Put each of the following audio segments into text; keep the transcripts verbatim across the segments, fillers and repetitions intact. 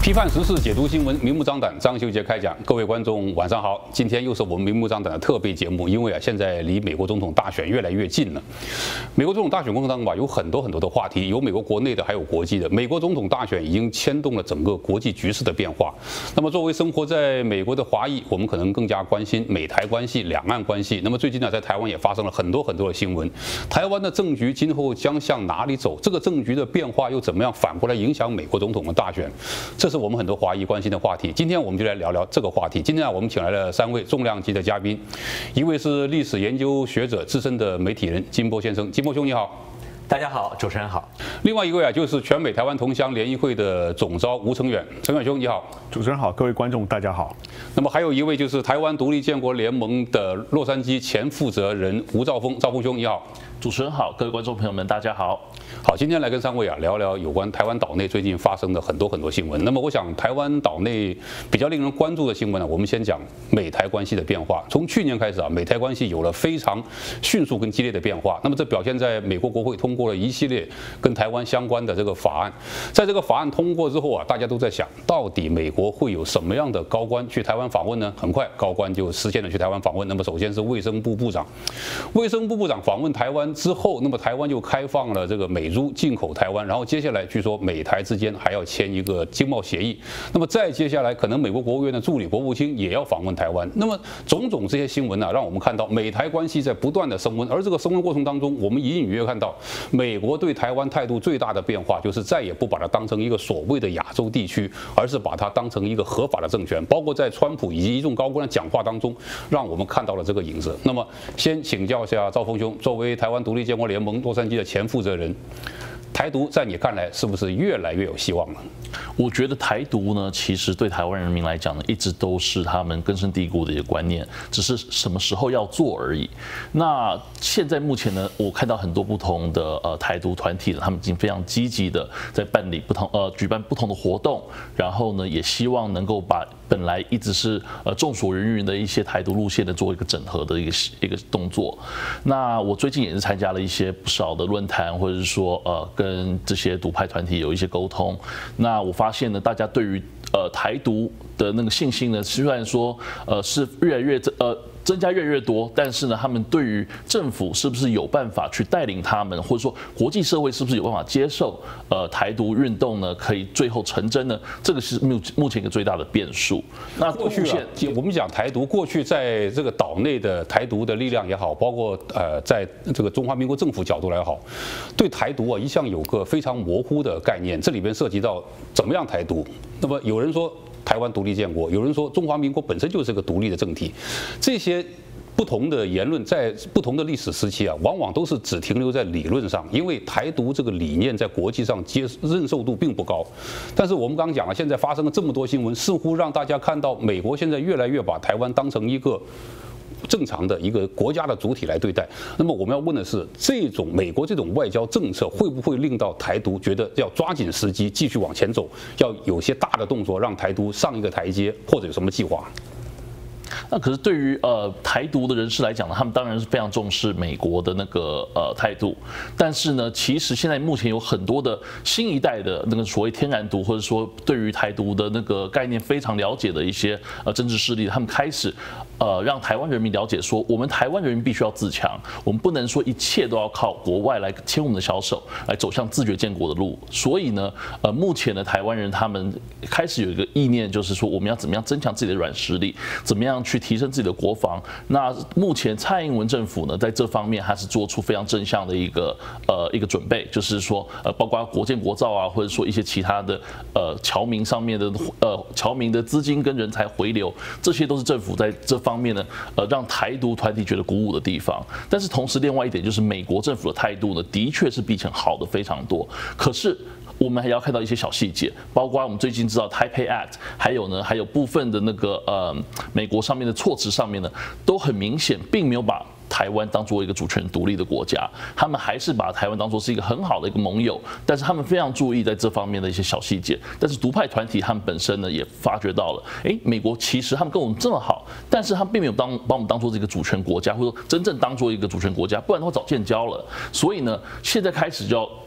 批判时事，解读新闻，明目张胆。张秀杰开讲，各位观众晚上好。今天又是我们明目张胆的特别节目，因为啊，现在离美国总统大选越来越近了。美国总统大选过程当中吧，有很多很多的话题，有美国国内的，还有国际的。美国总统大选已经牵动了整个国际局势的变化。那么，作为生活在美国的华裔，我们可能更加关心美台关系、两岸关系。那么最近呢，在台湾也发生了很多很多的新闻。台湾的政局今后将向哪里走？这个政局的变化又怎么样反过来影响美国总统的大选？这是我们很多华裔关心的话题。今天我们就来聊聊这个话题。今天啊，我们请来了三位重量级的嘉宾，一位是历史研究学者、资深的媒体人金波先生，金波兄你好。 大家好，主持人好。 另外一位啊，就是全美台湾同乡联谊会的总召吴成远，成远兄你好。 主持人好，各位观众大家好。 那么还有一位就是台湾独立建国联盟的洛杉矶前负责人吴兆峰，兆峰兄你好。 主持人好，各位观众朋友们大家好。 好，今天来跟三位啊聊聊有关台湾岛内最近发生的很多很多新闻。那么我想台湾岛内比较令人关注的新闻呢，我们先讲美台关系的变化。从去年开始啊，美台关系有了非常迅速跟激烈的变化。那么这表现在美国国会通过了一系列跟台湾相关的这个法案。在这个法案通过之后啊，大家都在想，到底美国会有什么样的高官去台湾访问呢？很快，高官就实现了去台湾访问。那么首先是卫生部部长，卫生部部长访问台湾之后，那么台湾就开放了这个美猪进口台湾，然后接下来据说美台之间还要签一个经贸协议。那么再接下来，可能美国国务院的助理国务卿也要访问台湾。那么种种这些新闻呢、啊，让我们看到美台关系在不断的升温。而这个升温过程当中，我们隐隐约约看到美国对台湾态度最大的变化，就是再也不把它当成一个所谓的亚洲地区，而是把它当成一个合法的政权。包括在川普以及一众高官的讲话当中，让我们看到了这个影子。那么先请教一下兆峰兄，作为台湾独立建国联盟洛杉矶的前负责人，台独在你看来是不是越来越有希望了？ 我觉得台独呢，其实对台湾人民来讲呢，一直都是他们根深蒂固的一个观念，只是什么时候要做而已。那现在目前呢，我看到很多不同的呃台独团体呢，他们已经非常积极的在办理不同呃举办不同的活动，然后呢，也希望能够把本来一直是呃众所云云的一些台独路线的做一个整合的一个一个动作。那我最近也是参加了一些不少的论坛，或者是说呃跟这些独派团体有一些沟通。那我发现呢，大家对于呃台独的那个信心呢，虽然说呃是越来越呃。增加越来越多，但是呢，他们对于政府是不是有办法去带领他们，或者说国际社会是不是有办法接受呃台独运动呢？可以最后成真呢？这个是目目前一个最大的变数。那过去啊，我们讲台独，过去在这个岛内的台独的力量也好，包括呃在这个中华民国政府角度来好，对台独啊一向有个非常模糊的概念，这里边涉及到怎么样台独。那么有人说台湾独立建国，有人说中华民国本身就是个独立的政体，这些不同的言论在不同的历史时期啊，往往都是只停留在理论上，因为台独这个理念在国际上接认受度并不高。但是我们刚刚讲了，现在发生了这么多新闻，似乎让大家看到美国现在越来越把台湾当成一个正常的一个国家的主体来对待。那么我们要问的是，这种美国这种外交政策会不会令到台独觉得要抓紧时机继续往前走，要有些大的动作让台独上一个台阶，或者有什么计划？ 那可是对于呃台独的人士来讲呢，他们当然是非常重视美国的那个呃态度，但是呢，其实现在目前有很多的新一代的那个所谓天然独，或者说对于台独的那个概念非常了解的一些呃政治势力，他们开始呃让台湾人民了解说，我们台湾人民必须要自强，我们不能说一切都要靠国外来牵我们的小手，来走向自觉建国的路。所以呢，呃目前的台湾人他们开始有一个意念，就是说我们要怎么样增强自己的软实力，怎么样去提升自己的国防。那目前蔡英文政府呢，在这方面还是做出非常正向的一个呃一个准备，就是说呃包括国建国造啊，或者说一些其他的呃侨民上面的呃侨民的资金跟人才回流，这些都是政府在这方面呢呃让台独团体觉得鼓舞的地方。但是同时另外一点就是美国政府的态度呢，的确是比以前好的非常多。可是我们还要看到一些小细节，包括我们最近知道 Taipei Act， 还有呢，还有部分的那个呃美国上面的措辞上面呢，都很明显并没有把台湾当作一个主权独立的国家，他们还是把台湾当作是一个很好的一个盟友，但是他们非常注意在这方面的一些小细节。但是独派团体他们本身呢也发觉到了，哎，美国其实他们跟我们这么好，但是他们并没有当把我们当作这个主权国家，或者说真正当作一个主权国家，不然的话早建交了。所以呢，现在开始就要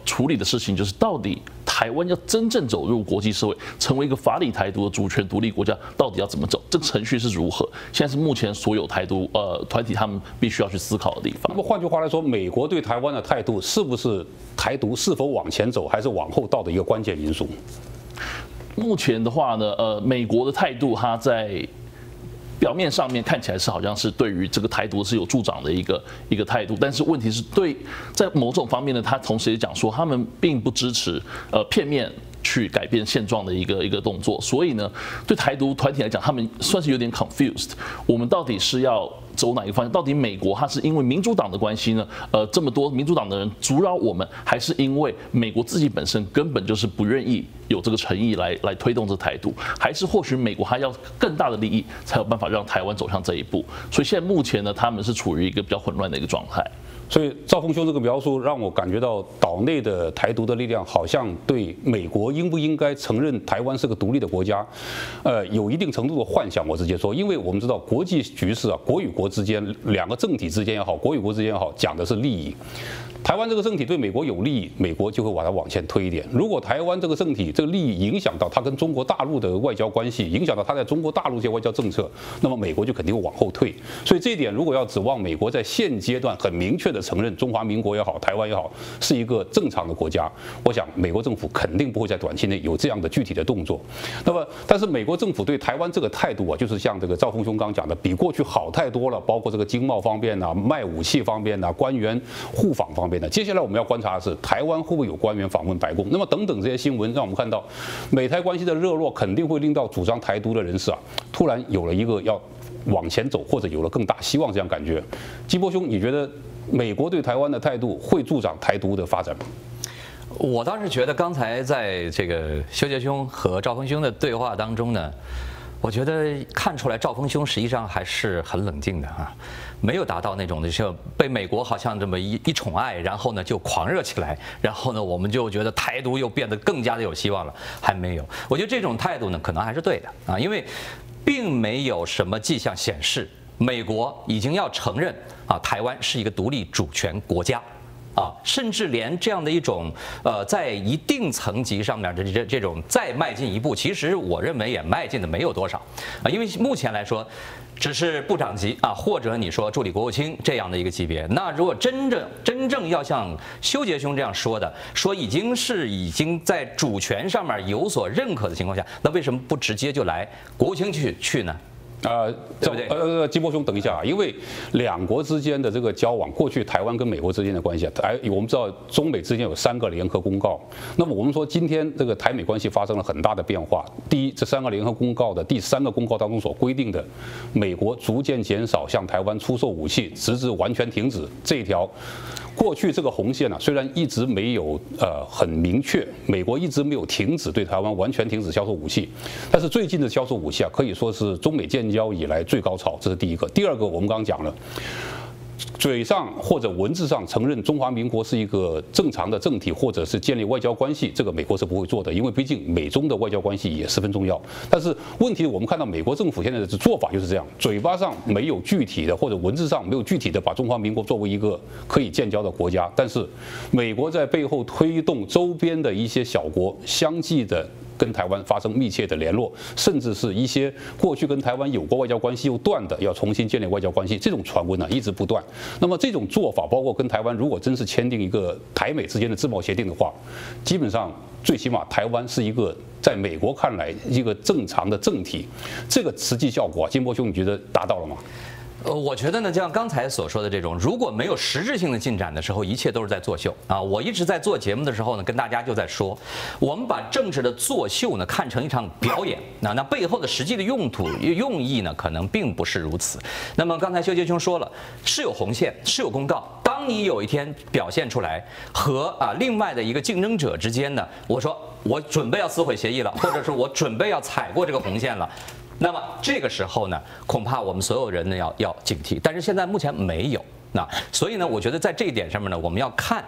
处理的事情就是到底台湾要真正走入国际社会，成为一个法理台独的主权独立国家，到底要怎么走？这个程序是如何？现在是目前所有台独呃团体他们必须要去思考的地方。 那么换句话来说，美国对台湾的态度是不是台独是否往前走，还是往后倒的一个关键因素？ 目前的话呢，呃，美国的态度，它在表面上面看起来是好像是对于这个台独是有助长的一个一个态度，但是问题是对在某种方面呢，他同时也讲说他们并不支持呃片面去改变现状的一个一个动作，所以呢，对台独团体来讲，他们算是有点 confused。我们到底是要走哪一个方向？到底美国它是因为民主党的关系呢？呃，这么多民主党的人阻扰我们，还是因为美国自己本身根本就是不愿意有这个诚意来来推动这台独？还是或许美国还要更大的利益，才有办法让台湾走向这一步？所以现在目前呢，他们是处于一个比较混乱的一个状态。 所以赵丰兄这个描述让我感觉到岛内的台独的力量好像对美国应不应该承认台湾是个独立的国家，呃，有一定程度的幻想。我直接说，因为我们知道国际局势啊，国与国之间，两个政体之间也好，国与国之间也好，讲的是利益。台湾这个政体对美国有利益，美国就会把它往前推一点。如果台湾这个政体这个利益影响到它跟中国大陆的外交关系，影响到它在中国大陆这些外交政策，那么美国就肯定会往后退。所以这一点，如果要指望美国在现阶段很明确的承认中华民国也好，台湾也好是一个正常的国家，我想美国政府肯定不会在短期内有这样的具体的动作。那么，但是美国政府对台湾这个态度啊，就是像这个赵丰兄刚讲的，比过去好太多了，包括这个经贸方面呐、卖武器方面呐、官员互访方面。接下来我们要观察的是台湾会不会有官员访问白宫，那么等等这些新闻，让我们看到美台关系的热络，肯定会令到主张台独的人士啊，突然有了一个要往前走，或者有了更大希望这样感觉。基波兄，你觉得美国对台湾的态度会助长台独的发展吗？ 我倒是觉得刚才在这个修杰兄和赵丰兄的对话当中呢，我觉得看出来赵丰兄实际上还是很冷静的啊，没有达到那种的就被美国好像这么一一宠爱，然后呢就狂热起来，然后呢我们就觉得台独又变得更加的有希望了，还没有。我觉得这种态度呢可能还是对的啊，因为并没有什么迹象显示美国已经要承认啊台湾是一个独立主权国家。啊，甚至连这样的一种呃，在一定层级上面的这这种再迈进一步，其实我认为也迈进的没有多少啊，因为目前来说，只是部长级啊，或者你说助理国务卿这样的一个级别。那如果真正真正要像修杰兄这样说的，说已经是已经在主权上面有所认可的情况下，那为什么不直接就来国务卿去去呢？ 呃， 对不对？ 呃，基波兄，等一下啊，因为两国之间的这个交往，过去台湾跟美国之间的关系啊，台我们知道中美之间有三个联合公告。那么我们说今天这个台美关系发生了很大的变化。第一，这三个联合公告的第三个公告当中所规定的，美国逐渐减少向台湾出售武器，直至完全停止这一条。过去这个红线呢、啊，虽然一直没有呃很明确，美国一直没有停止对台湾完全停止销售武器，但是最近的销售武器啊，可以说是中美建交以来最高潮，这是第一个。第二个，我们刚刚讲了。嘴上或者文字上承认中华民国是一个正常的政体，或者是建立外交关系，这个美国是不会做的，因为毕竟美中的外交关系也十分重要。但是问题，我们看到美国政府现在的做法就是这样，嘴巴上没有具体的，或者文字上没有具体的把中华民国作为一个可以建交的国家，但是美国在背后推动周边的一些小国相继的。跟台湾发生密切的联络，甚至是一些过去跟台湾有过外交关系又断的，要重新建立外交关系，这种传闻呢一直不断。那么这种做法，包括跟台湾如果真是签订一个台美之间的自贸协定的话，基本上最起码台湾是一个在美国看来一个正常的政体，这个实际效果啊，金波兄你觉得达到了吗？ 呃，我觉得呢，就像刚才所说的这种，如果没有实质性的进展的时候，一切都是在作秀啊！我一直在做节目的时候呢，跟大家就在说，我们把政治的作秀呢看成一场表演，那那背后的实际的用途用意呢，可能并不是如此。那么刚才修杰兄说了，是有红线，是有公告。当你有一天表现出来和啊另外的一个竞争者之间呢，我说我准备要撕毁协议了，或者是我准备要踩过这个红线了。那么这个时候呢，恐怕我们所有人呢要要警惕，但是现在目前没有。那所以呢，我觉得在这一点上面呢，我们要看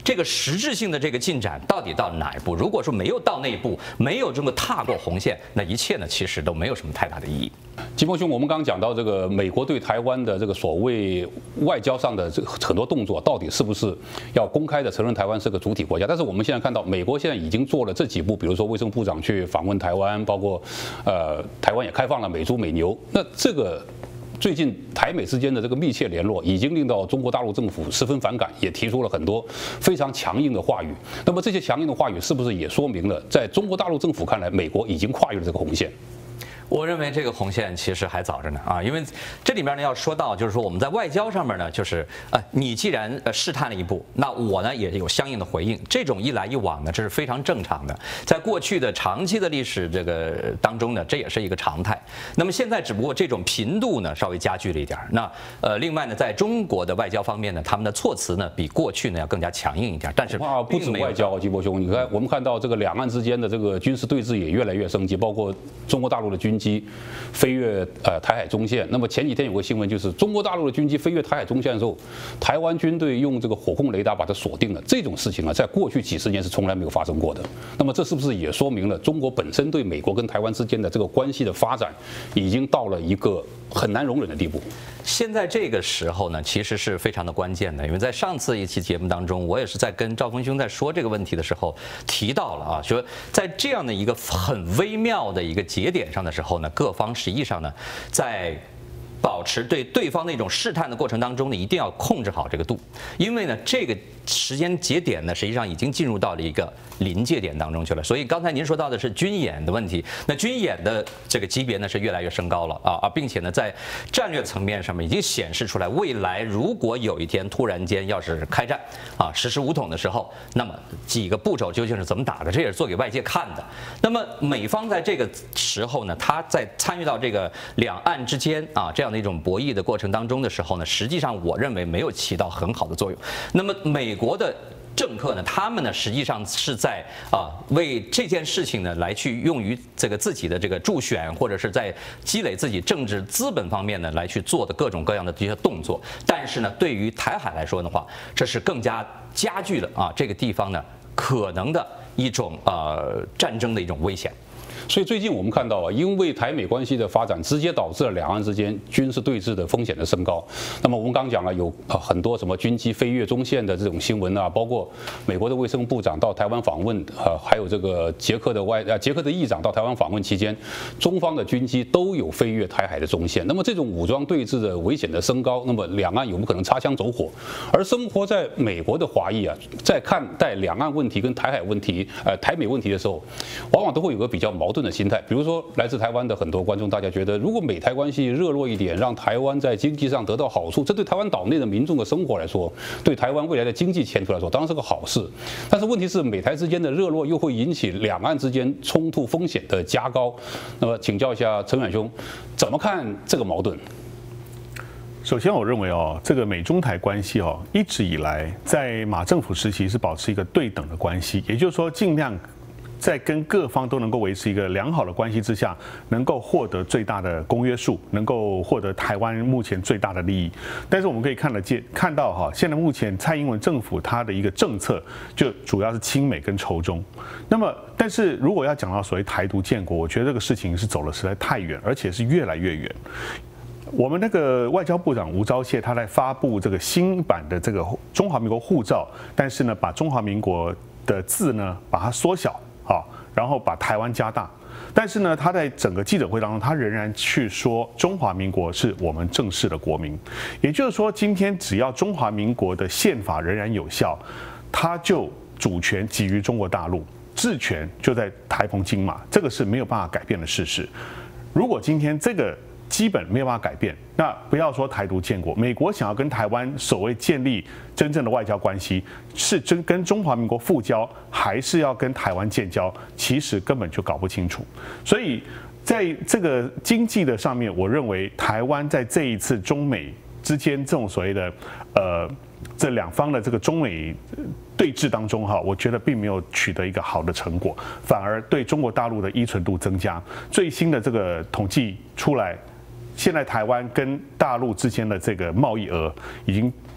这个实质性的这个进展到底到哪一步？如果说没有到那一步，没有这么踏过红线，那一切呢其实都没有什么太大的意义。 金峰兄，我们刚刚讲到这个美国对台湾的这个所谓外交上的这个很多动作，到底是不是要公开的承认台湾是个主体国家？但是我们现在看到，美国现在已经做了这几步，比如说卫生部长去访问台湾，包括呃台湾也开放了美猪美牛，那这个。最近台美之间的这个密切联络，已经令到中国大陆政府十分反感，也提出了很多非常强硬的话语。那么这些强硬的话语，是不是也说明了，在中国大陆政府看来，美国已经跨越了这个红线？ 我认为这个红线其实还早着呢啊，因为这里面呢要说到，就是说我们在外交上面呢，就是呃，你既然呃试探了一步，那我呢也有相应的回应，这种一来一往呢，这是非常正常的，在过去的长期的历史这个当中呢，这也是一个常态。那么现在只不过这种频度呢稍微加剧了一点。那呃，另外呢，在中国的外交方面呢，他们的措辞呢比过去呢要更加强硬一点，但是啊，不止外交，金波兄，你看我们看到这个两岸之间的这个军事对峙也越来越升级，包括中国大陆的军机飞越呃台海中线。那么前几天有个新闻，就是中国大陆的军机飞越台海中线的时候，台湾军队用这个火控雷达把它锁定了。这种事情啊，在过去几十年是从来没有发生过的。那么这是不是也说明了中国本身对美国跟台湾之间的这个关系的发展，已经到了一个很难容忍的地步？ 现在这个时候呢，其实是非常的关键的，因为在上次一期节目当中，我也是在跟赵峰兄在说这个问题的时候提到了啊，说在这样的一个很微妙的一个节点上的时候呢，各方实际上呢，在保持对对方的一种试探的过程当中呢，一定要控制好这个度，因为呢，这个时间节点呢，实际上已经进入到了一个临界点当中去了。所以刚才您说到的是军演的问题，那军演的这个级别呢是越来越升高了啊啊，并且呢，在战略层面上面已经显示出来，未来如果有一天突然间要是开战啊，实施武统的时候，那么几个步骤究竟是怎么打的，这也是做给外界看的。那么美方在这个时候呢，他在参与到这个两岸之间啊这样的一种博弈的过程当中的时候呢，实际上我认为没有起到很好的作用。那么美国的政客呢，他们呢实际上是在啊为这件事情呢来去用于这个自己的这个助选，或者是在积累自己政治资本方面呢来去做的各种各样的这些动作。但是呢，对于台海来说的话，这是更加加剧了啊这个地方呢可能的一种呃战争的一种危险。 所以最近我们看到啊，因为台美关系的发展，直接导致了两岸之间军事对峙的风险的升高。那么我们刚讲了有很多什么军机飞越中线的这种新闻啊，包括美国的卫生部长到台湾访问，呃，还有这个捷克的外呃捷克的议长到台湾访问期间，中方的军机都有飞越台海的中线。那么这种武装对峙的危险的升高，那么两岸有没有可能擦枪走火？而生活在美国的华裔啊，在看待两岸问题跟台海问题、呃台美问题的时候，往往都会有个比较矛盾的心态。比如说来自台湾的很多观众，大家觉得如果美台关系热络一点，让台湾在经济上得到好处，这对台湾岛内的民众的生活来说，对台湾未来的经济前途来说，当然是个好事。但是问题是，美台之间的热络又会引起两岸之间冲突风险的加高。那么请教一下陈远兄，怎么看这个矛盾？ 首先，我认为哦，这个美中台关系哦，一直以来在马政府时期是保持一个对等的关系，也就是说，尽量在跟各方都能够维持一个良好的关系之下，能够获得最大的公约数，能够获得台湾目前最大的利益。但是我们可以看得见，看到哈，现在目前蔡英文政府它的一个政策，就主要是亲美跟仇中。那么，但是如果要讲到所谓台独建国，我觉得这个事情是走了实在太远，而且是越来越远。我们那个外交部长吴钊燮，他在发布这个新版的这个中华民国护照，但是呢，把中华民国的字呢，把它缩小。好，然后把台湾加大，但是呢，他在整个记者会当中，他仍然去说中华民国是我们正式的国民，也就是说，今天只要中华民国的宪法仍然有效，他就主权基于中国大陆，治权就在台澎金马，这个是没有办法改变的事实。如果今天这个基本没有办法改变，那不要说台独建国，美国想要跟台湾所谓建立真正的外交关系，是真跟中华民国复交，还是要跟台湾建交，其实根本就搞不清楚。所以在这个经济的上面，我认为台湾在这一次中美之间这种所谓的呃这两方的这个中美对峙当中哈，我觉得并没有取得一个好的成果，反而对中国大陆的依存度增加。最新的这个统计出来，现在台湾跟大陆之间的这个贸易额已经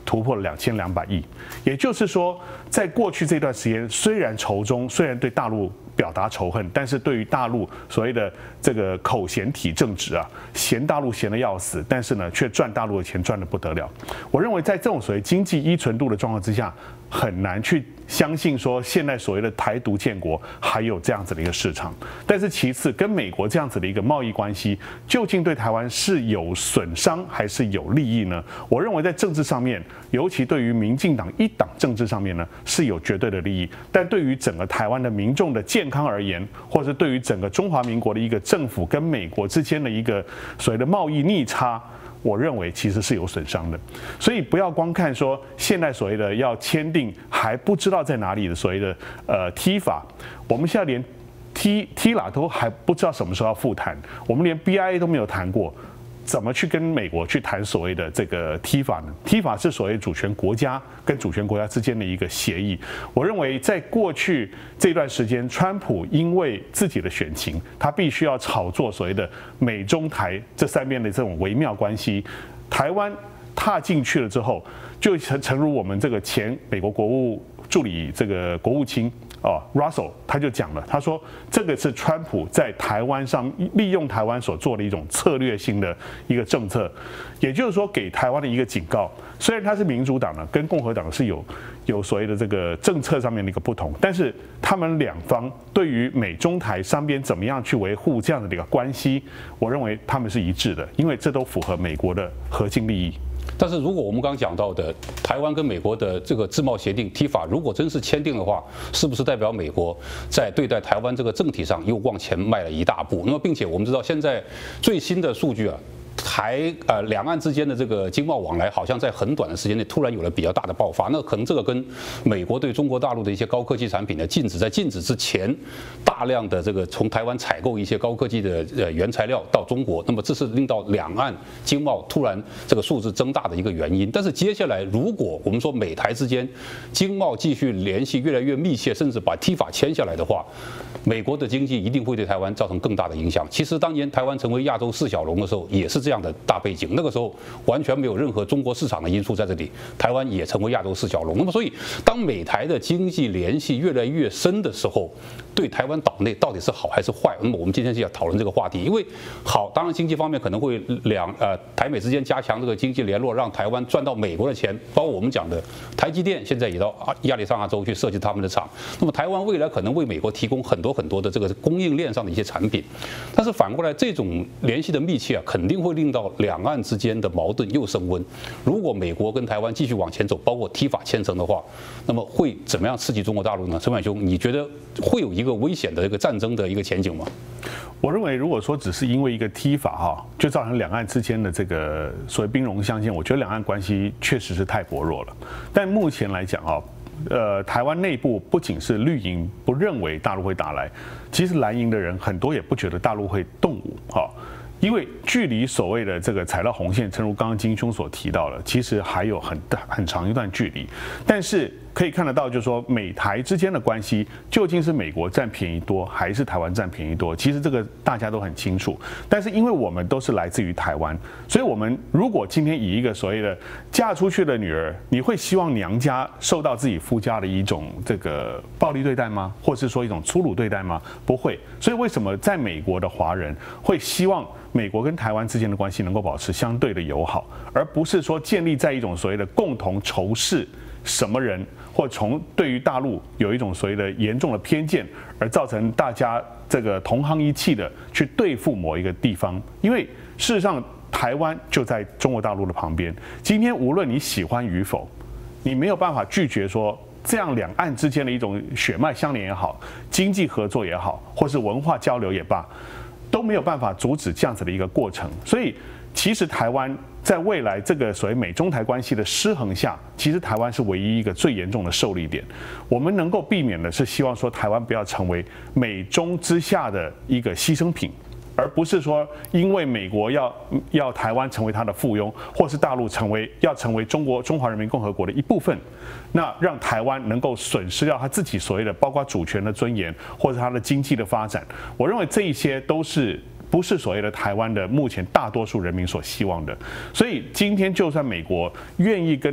突破了两千两百亿。也就是说，在过去这段时间，虽然仇中，虽然对大陆表达仇恨，但是对于大陆所谓的这个口嫌体正直啊，嫌大陆嫌得要死，但是呢，却赚大陆的钱赚得不得了。我认为在这种所谓经济依存度的状况之下，很难去相信说现在所谓的台独建国还有这样子的一个市场。但是其次，跟美国这样子的一个贸易关系，究竟对台湾是有损伤还是有利益呢？我认为在政治上面，尤其对于民进党一党政治上面呢，是有绝对的利益。但对于整个台湾的民众的健康而言，或是对于整个中华民国的一个政府跟美国之间的一个所谓的贸易逆差，我认为其实是有损伤的。所以不要光看说现在所谓的要签订还不知道在哪里的所谓的呃 T 法，我们现在连 T T 拉都还不知道什么时候要复谈，我们连 B I A 都没有谈过。怎么去跟美国去谈所谓的这个 T 法呢 ？T 法是所谓主权国家跟主权国家之间的一个协议。我认为在过去这段时间，川普因为自己的选情，他必须要炒作所谓的美中台这三边的这种微妙关系。台湾踏进去了之后，就诚诚如我们这个前美国国务助理这个国务卿。哦 ，Russell 他就讲了，他说这个是川普在台湾上利用台湾所做的一种策略性的一个政策，也就是说给台湾的一个警告。虽然他是民主党呢，跟共和党是有有所谓的这个政策上面的一个不同，但是他们两方对于美中台三边怎么样去维护这样的一个关系，我认为他们是一致的，因为这都符合美国的核心利益。 但是如果我们刚刚讲到的台湾跟美国的这个自贸协定 T 法，如果真是签订的话，是不是代表美国在对待台湾这个政体上又往前迈了一大步？那么，并且我们知道现在最新的数据啊。台呃两岸之间的这个经贸往来，好像在很短的时间内突然有了比较大的爆发。那可能这个跟美国对中国大陆的一些高科技产品的禁止，在禁止之前，大量的这个从台湾采购一些高科技的呃原材料到中国，那么这是令到两岸经贸突然这个数字增大的一个原因。但是接下来，如果我们说美台之间经贸继续联系越来越密切，甚至把 T 法签下来的话，美国的经济一定会对台湾造成更大的影响。其实当年台湾成为亚洲四小龙的时候，也是这样的大背景。那个时候完全没有任何中国市场的因素在这里，台湾也成为亚洲四小龙。那么，所以当美台的经济联系越来越深的时候，对台湾岛内到底是好还是坏？那么我们今天就要讨论这个话题。因为好，当然经济方面可能会两呃台美之间加强这个经济联络，让台湾赚到美国的钱，包括我们讲的台积电现在也到亚利桑那州去设计他们的厂。那么台湾未来可能为美国提供很多很多的这个供应链上的一些产品。但是反过来，这种联系的密切啊，肯定会令到两岸之间的矛盾又升温。如果美国跟台湾继续往前走，包括 T 法签成的话，那么会怎么样刺激中国大陆呢？陈婉兄，你觉得会有一个危险的一个战争的一个前景吗？ 我认为，如果说只是因为一个 T 法哈，就造成两岸之间的这个所谓兵戎相见，我觉得两岸关系确实是太薄弱了。但目前来讲啊，呃，台湾内部不仅是绿营不认为大陆会打来，其实蓝营的人很多也不觉得大陆会动武哈。因为距离所谓的这个踩到红线，正如刚刚金兄所提到的，其实还有很大很长一段距离。但是可以看得到，就是说美台之间的关系究竟是美国占便宜多，还是台湾占便宜多？其实这个大家都很清楚。但是因为我们都是来自于台湾，所以我们如果今天以一个所谓的嫁出去的女儿，你会希望娘家受到自己夫家的一种这个暴力对待吗？或是说一种粗鲁对待吗？不会。所以为什么在美国的华人会希望美国跟台湾之间的关系能够保持相对的友好，而不是说建立在一种所谓的共同仇视什么人，或从对于大陆有一种所谓的严重的偏见，而造成大家这个同行一气的去对付某一个地方。因为事实上，台湾就在中国大陆的旁边。今天无论你喜欢与否，你没有办法拒绝说，这样两岸之间的一种血脉相连也好，经济合作也好，或是文化交流也罢，都没有办法阻止这样子的一个过程。所以其实台湾在未来这个所谓美中台关系的失衡下，其实台湾是唯一一个最严重的受力点。我们能够避免的是希望说台湾不要成为美中之下的一个牺牲品，而不是说因为美国要要台湾成为它的附庸，或是大陆成为要成为中国中华人民共和国的一部分，那让台湾能够损失掉他自己所谓的包括主权的尊严，或者它的经济的发展。我认为这一些都是不是所谓的台湾的目前大多数人民所希望的。所以今天就算美国愿意跟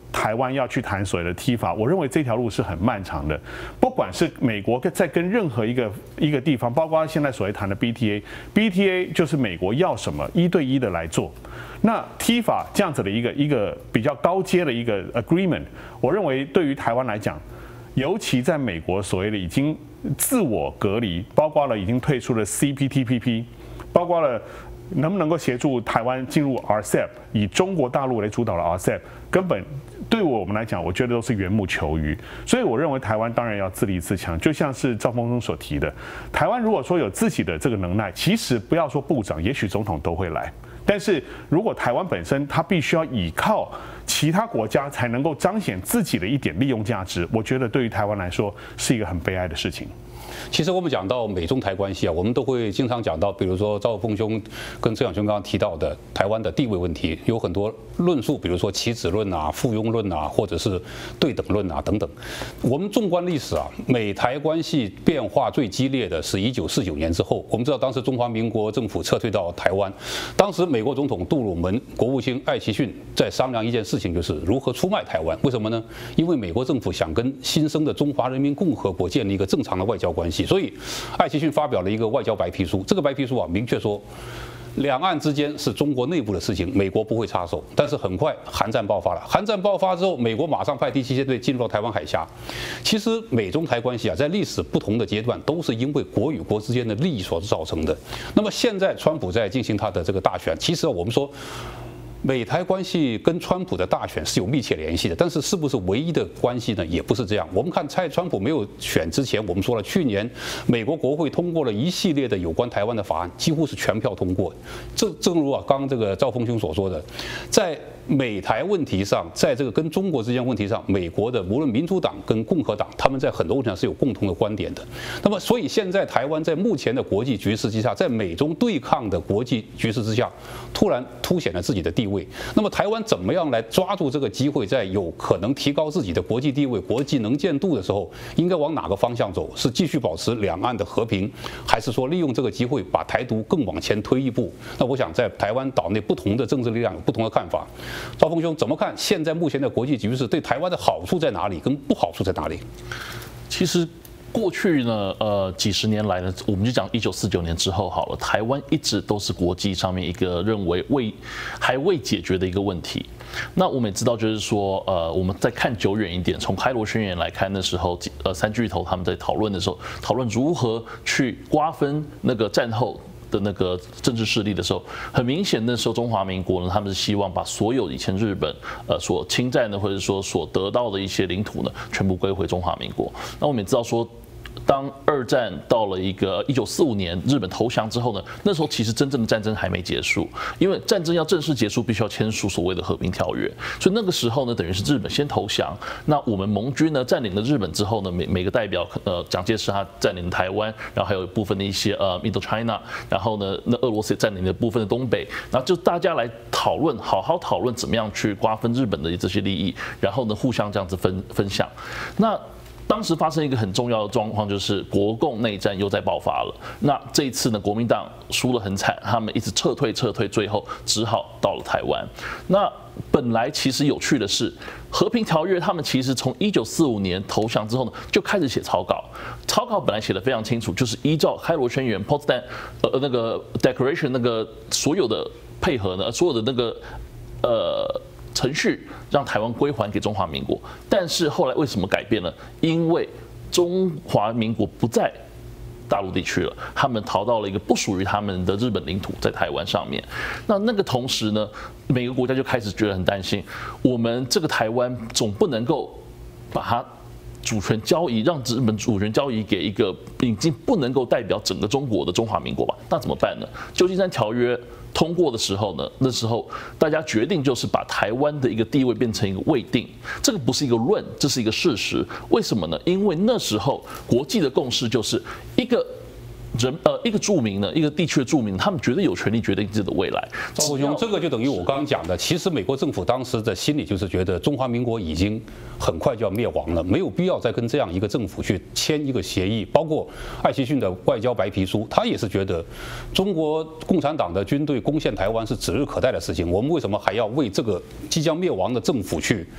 台湾要去谈所谓的 T 法，我认为这条路是很漫长的。不管是美国在跟任何一个一个地方，包括现在所谓谈的 B T A，B T A 就是美国要什么一对一的来做。那 T 法这样子的一个一个比较高阶的一个 agreement， 我认为对于台湾来讲，尤其在美国所谓的已经自我隔离，包括了已经退出了 C P T P P， 包括了能不能够协助台湾进入 R C E P， 以中国大陆为主导的 R C E P， 根本对我们来讲，我觉得都是缘木求鱼。所以我认为台湾当然要自立自强，就像是赵丰忠所提的，台湾如果说有自己的这个能耐，其实不要说部长，也许总统都会来。但是如果台湾本身它必须要依靠其他国家才能够彰显自己的一点利用价值，我觉得对于台湾来说是一个很悲哀的事情。 其实我们讲到美中台关系啊，我们都会经常讲到，比如说赵凤兄跟郑小兄刚刚提到的台湾的地位问题，有很多论述，比如说棋子论啊、附庸论啊，或者是对等论啊等等。我们纵观历史啊，美台关系变化最激烈的是一九四九年之后。我们知道当时中华民国政府撤退到台湾，当时美国总统杜鲁门、国务卿艾奇逊在商量一件事情，就是如何出卖台湾。为什么呢？因为美国政府想跟新生的中华人民共和国建立一个正常的外交关系。所以，艾奇逊发表了一个外交白皮书。这个白皮书啊，明确说，两岸之间是中国内部的事情，美国不会插手。但是很快，韩战爆发了。韩战爆发之后，美国马上派第七舰队进入到台湾海峡。其实，美中台关系啊，在历史不同的阶段，都是因为国与国之间的利益所造成的。那么现在，川普在进行他的这个大选，其实我们说，美台关系跟川普的大选是有密切联系的，但是是不是唯一的关系呢？也不是这样。我们看在川普没有选之前，我们说了，去年美国国会通过了一系列的有关台湾的法案，几乎是全票通过。这正如啊，刚刚这个赵丰兄所说的，在美台问题上，在这个跟中国之间问题上，美国的无论民主党跟共和党，他们在很多问题上是有共同的观点的。那么，所以现在台湾在目前的国际局势之下，在美中对抗的国际局势之下，突然凸显了自己的地位。那么，台湾怎么样来抓住这个机会，在有可能提高自己的国际地位、国际能见度的时候，应该往哪个方向走？是继续保持两岸的和平，还是说利用这个机会把台独更往前推一步？那我想，在台湾岛内不同的政治力量有不同的看法。赵丰兄怎么看现在目前的国际局势对台湾的好处在哪里，跟不好处在哪里？ 其实过去呢，呃，几十年来呢，我们就讲一九四九年之后好了，台湾一直都是国际上面一个认为未还未解决的一个问题。那我们也知道，就是说，呃，我们再看久远一点，从开罗宣言来看，那时候呃三巨头他们在讨论的时候，讨论如何去瓜分那个战后的那个政治势力的时候，很明显那时候中华民国呢，他们是希望把所有以前日本呃所侵占的或者说所得到的一些领土呢，全部归回中华民国。那我们也知道说，当二战到了一个一九四五年日本投降之后呢，那时候其实真正的战争还没结束，因为战争要正式结束，必须要签署所谓的和平条约。所以那个时候呢，等于是日本先投降，那我们盟军呢占领了日本之后呢，每每个代表呃蒋介石他占领了台湾，然后还有一部分的一些呃 Middle China， 然后呢，那俄罗斯也占领了部分的东北，然后就大家来讨论，好好讨论怎么样去瓜分日本的这些利益，然后呢互相这样子分分享。那当时发生一个很重要的状况，就是国共内战又在爆发了。那这一次呢，国民党输得很惨，他们一直撤退撤退，最后只好到了台湾。那本来其实有趣的是，和平条约他们其实从一九四五年投降之后呢，就开始写草稿。草稿本来写得非常清楚，就是依照开罗宣言 （Potsdam 呃那个 Declaration 那个所有的配合呢，所有的那个呃。程序让台湾归还给中华民国，但是后来为什么改变了？因为中华民国不在大陆地区了，他们逃到了一个不属于他们的日本领土，在台湾上面。那那个同时呢，每个国家就开始觉得很担心，我们这个台湾总不能够把它主权交易，让日本主权交易给一个已经不能够代表整个中国的中华民国吧？那怎么办呢？旧金山条约通过的时候呢，那时候大家决定就是把台湾的一个地位变成一个未定，这个不是一个论，这是一个事实。为什么呢？因为那时候国际的共识就是一个人呃一个著名的一个地区的著名，他们绝对有权利决定自己的未来。 赵国兄，这个就等于我刚刚讲的，其实美国政府当时的心里就是觉得中华民国已经很快就要灭亡了，没有必要再跟这样一个政府去签一个协议。包括艾奇逊的外交白皮书，他也是觉得中国共产党的军队攻陷台湾是指日可待的事情，我们为什么还要为这个即将灭亡的政府去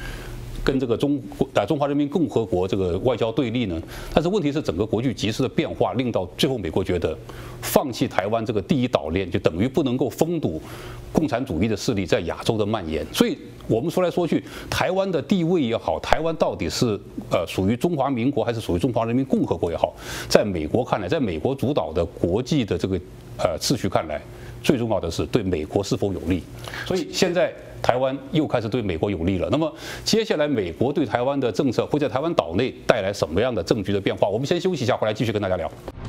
跟这个中啊中华人民共和国这个外交对立呢？但是问题是，整个国际局势的变化，令到最后美国觉得，放弃台湾这个第一岛链，就等于不能够封堵共产主义的势力在亚洲的蔓延。所以，我们说来说去，台湾的地位也好，台湾到底是呃属于中华民国还是属于中华人民共和国也好，在美国看来，在美国主导的国际的这个呃秩序看来，最重要的是对美国是否有利。所以现在。台湾又开始对美国有利了。那么接下来美国对台湾的政策会在台湾岛内带来什么样的政局的变化？我们先休息一下，回来继续跟大家聊。